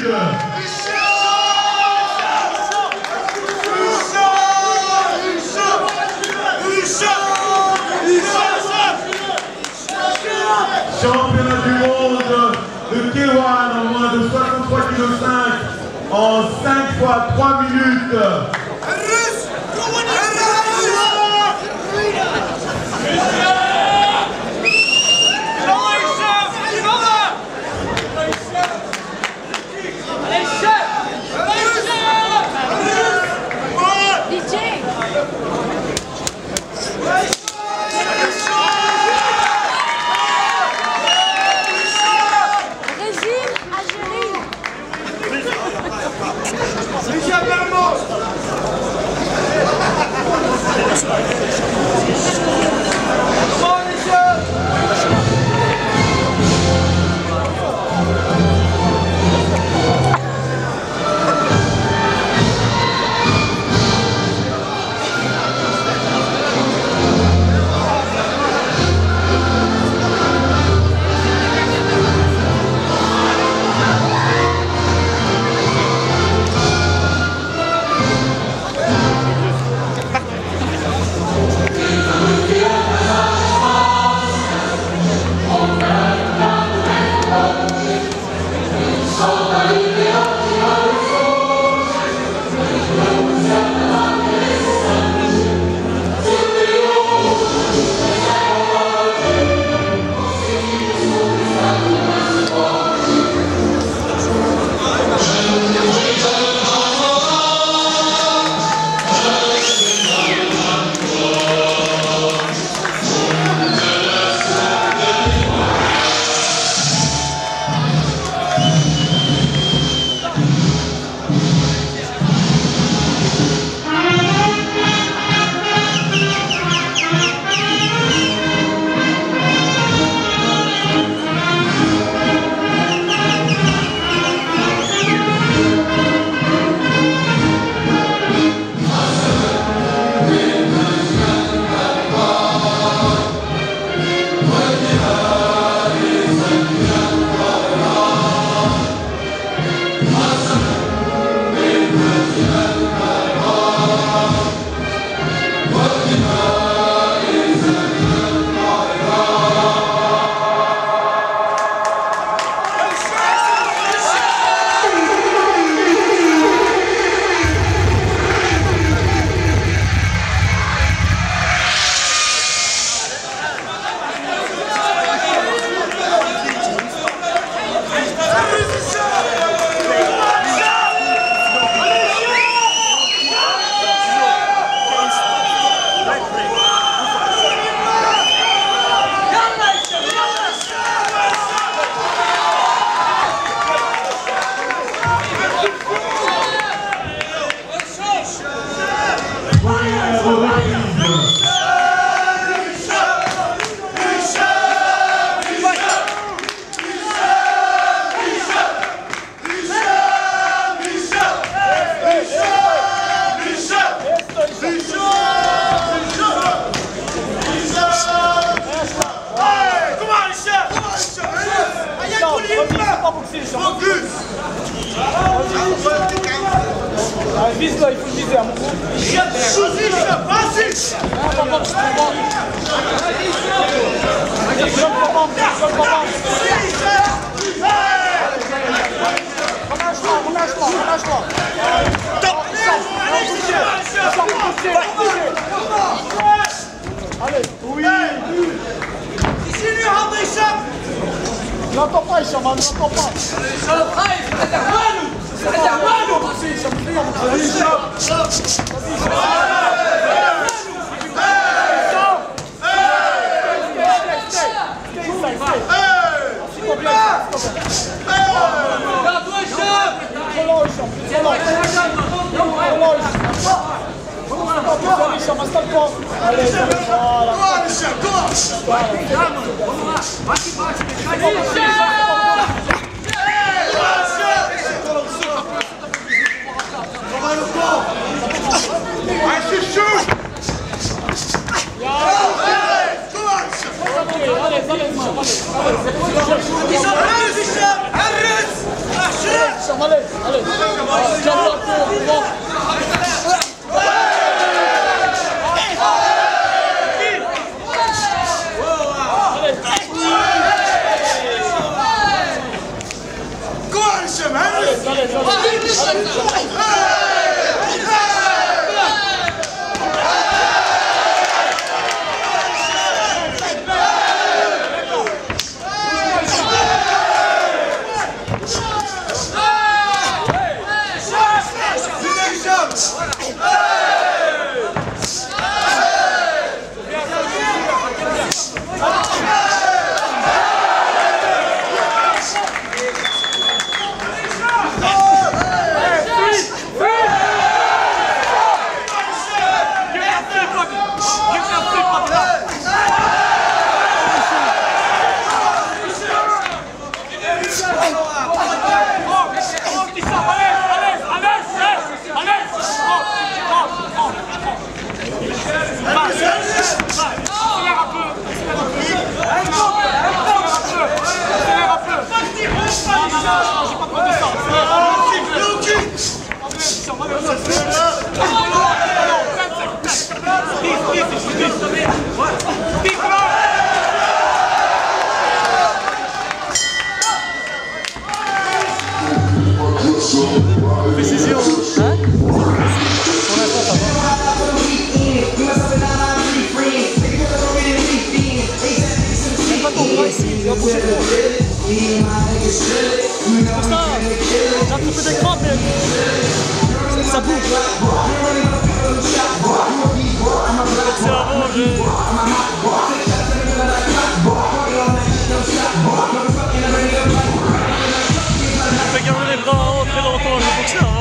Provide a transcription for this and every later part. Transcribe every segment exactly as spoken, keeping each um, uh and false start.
minutes. Championnat du monde de K un en moins de soixante-trois virgule cinq kilos en cinq fois trois minutes. Vise-le, il faut le viser à mon coup. Relâche-toi, relâche-toi, relâche-toi. Allez, oui. Ici, lui, rentre, Hicham. Je l'entends pas, Hicham, je l'entends pas. Allez, allez, allez. Précision, hein? Pour l'instant, ça va. Même pas ton bras ici, il va bouger trop. C'est pour ça, j'ai un petit peu d'écran, mais ça bouge. C'est avant, je... Je peux garder les bras en haut très longtemps, je boxe avant.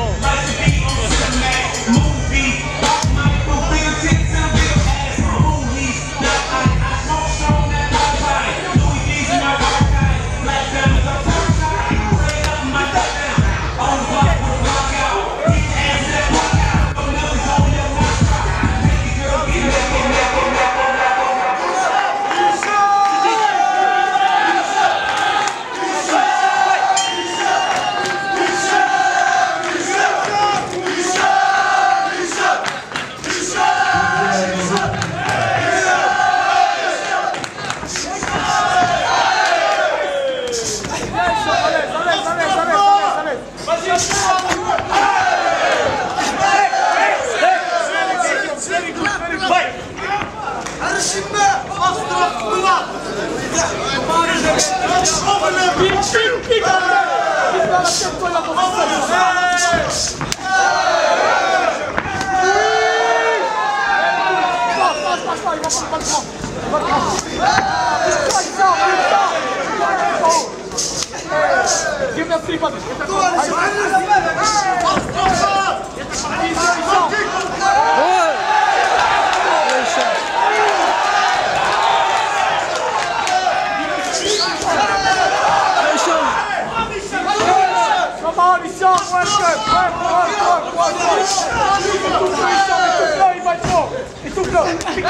Give me a three button. Come on, he's on, work good, work, work, work, work, work. Il va être fort, il est tout blanc, il est tout blanc.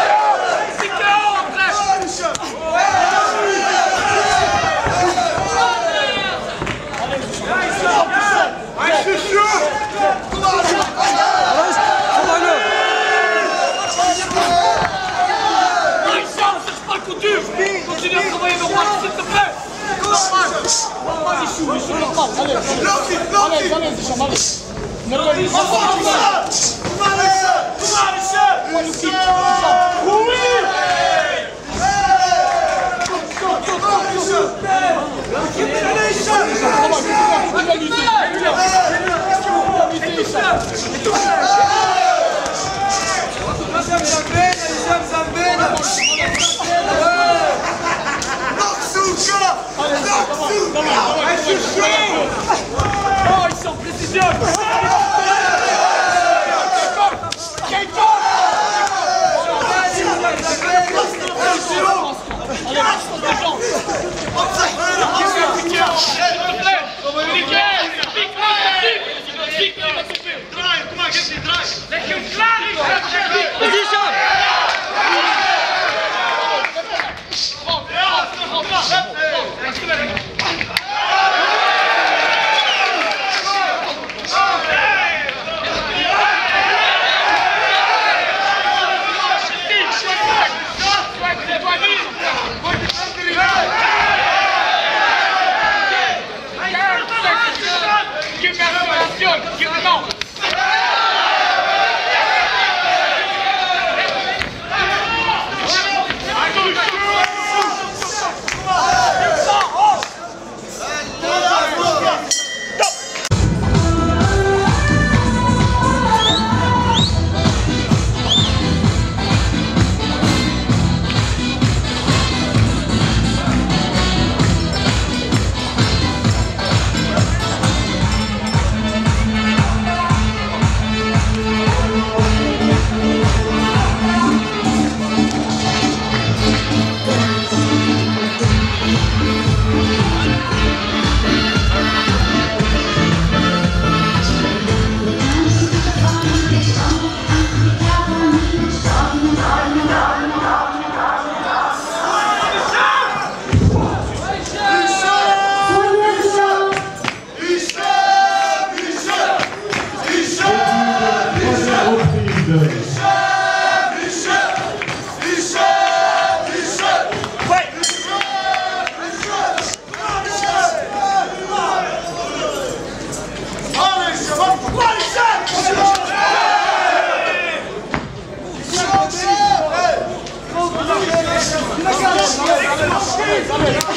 Continue à travailler normal, s'il te plaît. Vas-y, chou, chou, normal. Allez, allez, allez, Hicham, allez. Ne le dis pas. Oui. Oh, ils sont précisions. Allez,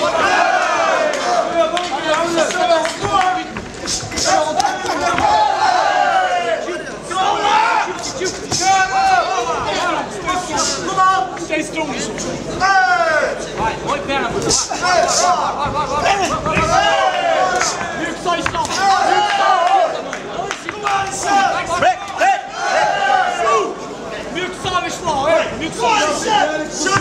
Stay strong. Vai, põe perna. Vai, vai, vai, vai. Mieux que ça, Islam. Mieux que ça, avec Islam. Mieux que ça.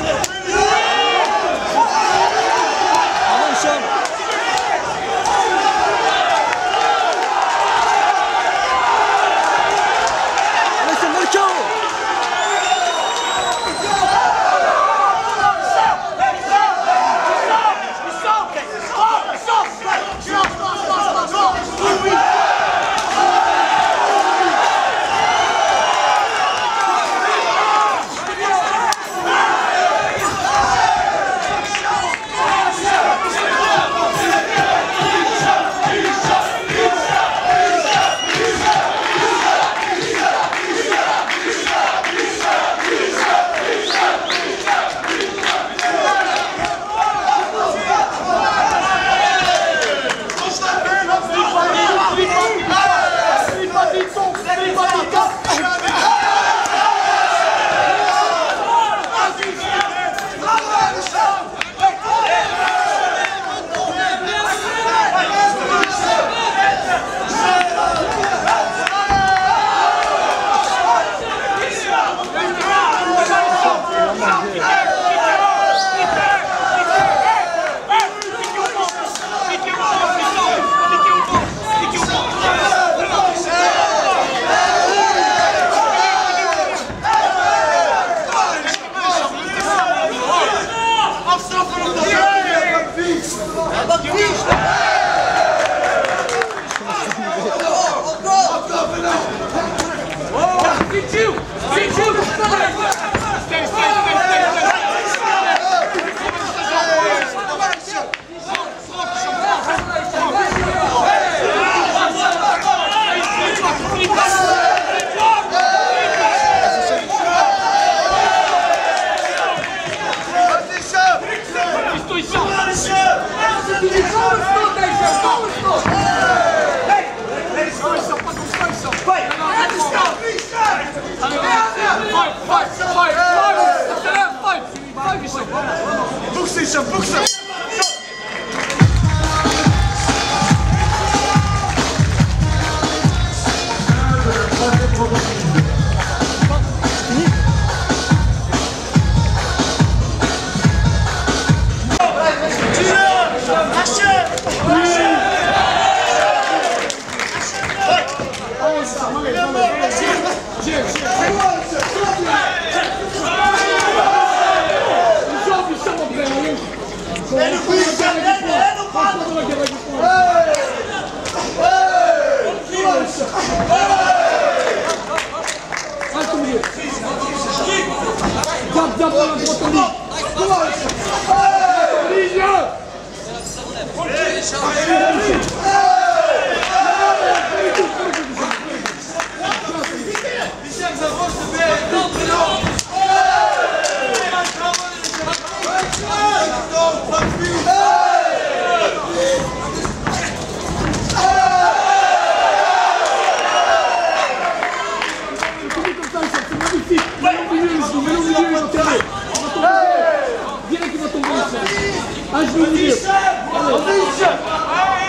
Un genou au milieu.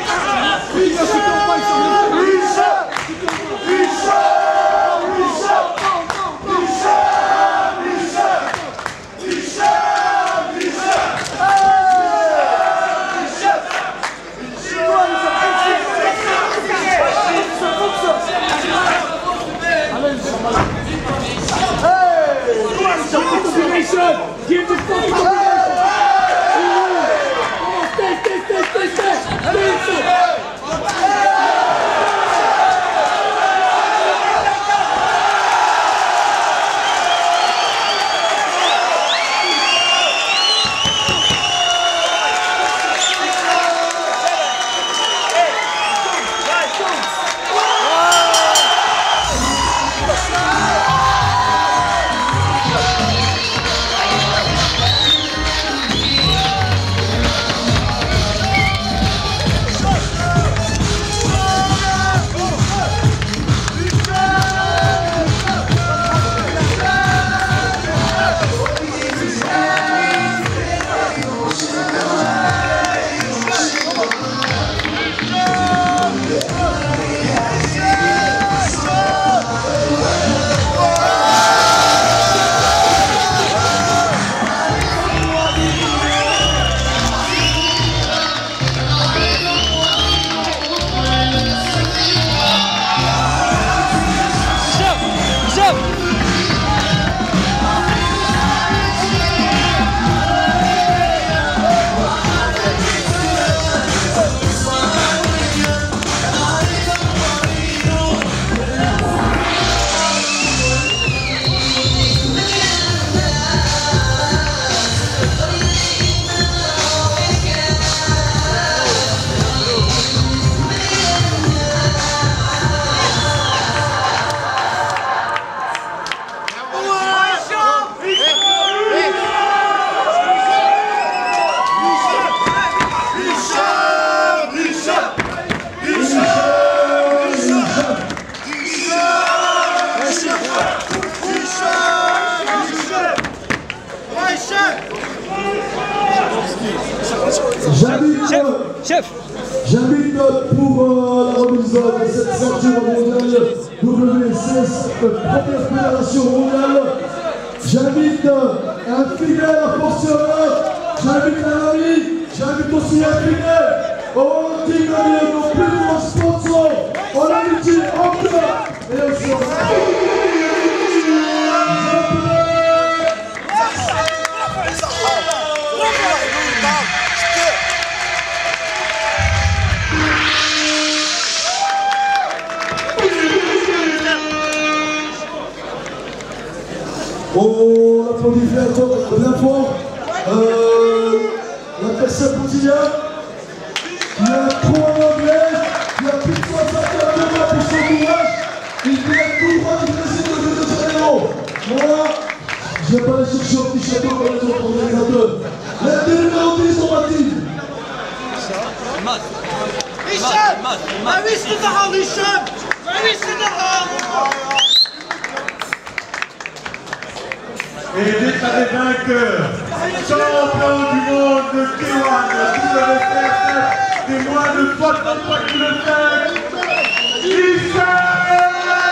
J'invite, Chef, chef. j'invite pour euh, la remise de cette ceinture mondiale W C S, première fédération mondiale. J'invite un fidèle apporteur, j'invite un ami, j'invite aussi un fidèle au team de nos plus grands sponsors, en amitié, en cœur et aussi en on applaudit bien fort, bien fort euh, la personne quotidienne qui a trop en anglais, qui a plus de soixante-quatre mois pour son courage, il vient tout droit du Brésil de Rio de Janeiro. Moi, je vais pas les chercher au petit château comme les autres organisateurs. Les deux numéros dix sont bâtis. Hicham! Ravis to the hall, Hicham! Ravis to the hall! Et déclaré vainqueur, champion du monde de K un, W C S des moins de soixante-trois virgule cinq kilos, Hicham!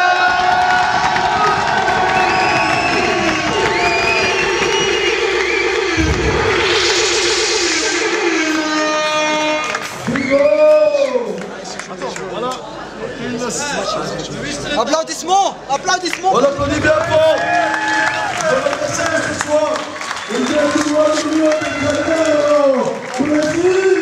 Applaudissements! Applaudissements! On applaudit bien fort. Je vais passer ce soir. Il vient du droit de l'Union de Janeiro. Brésil.